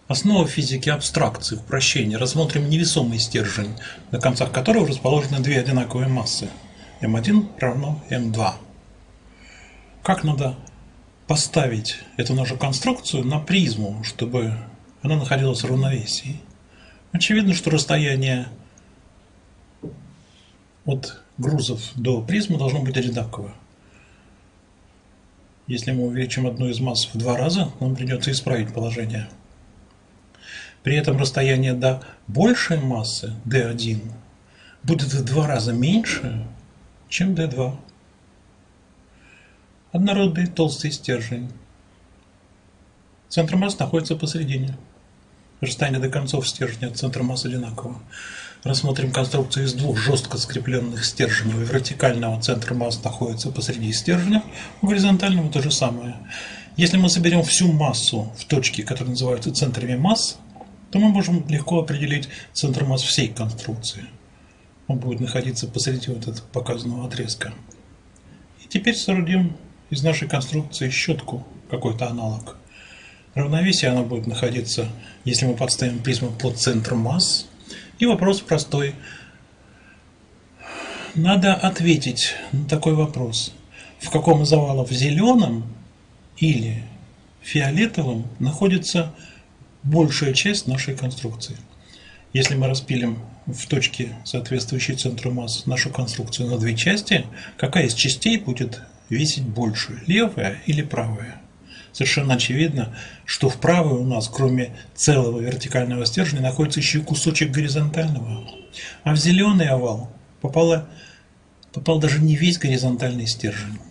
Основа физики абстракции, упрощения. Рассмотрим невесомый стержень, на концах которого расположены две одинаковые массы. М1 равно М2. Как надо поставить эту нашу конструкцию на призму, чтобы она находилась в равновесии? Очевидно, что расстояние от грузов до призмы должно быть одинаково. Если мы увеличим одну из масс в 2 раза, нам придется исправить положение. При этом расстояние до большей массы D1 будет в 2 раза меньше, чем D2. Однородный толстый стержень. Центр масс находится посередине. Расстояние до концов стержня от центра масс одинаково. Рассмотрим конструкцию из двух жестко скрепленных стержней. У вертикального центр масс находится посреди стержня, у горизонтального то же самое. Если мы соберем всю массу в точке, которые называются центрами масс, то мы можем легко определить центр масс всей конструкции. Он будет находиться посреди вот этого показанного отрезка. И теперь соорудим из нашей конструкции щетку, какой-то аналог. Равновесие она будет находиться, если мы подставим призму под центр масс. И вопрос простой. Надо ответить на такой вопрос. В каком из овалов, зеленом или фиолетовом, находится большая часть нашей конструкции? Если мы распилим в точке, соответствующей центру масс, нашу конструкцию на две части, какая из частей будет весить больше, левая или правая? Совершенно очевидно, что в правой у нас, кроме целого вертикального стержня, находится еще и кусочек горизонтального. А в зеленый овал попал даже не весь горизонтальный стержень.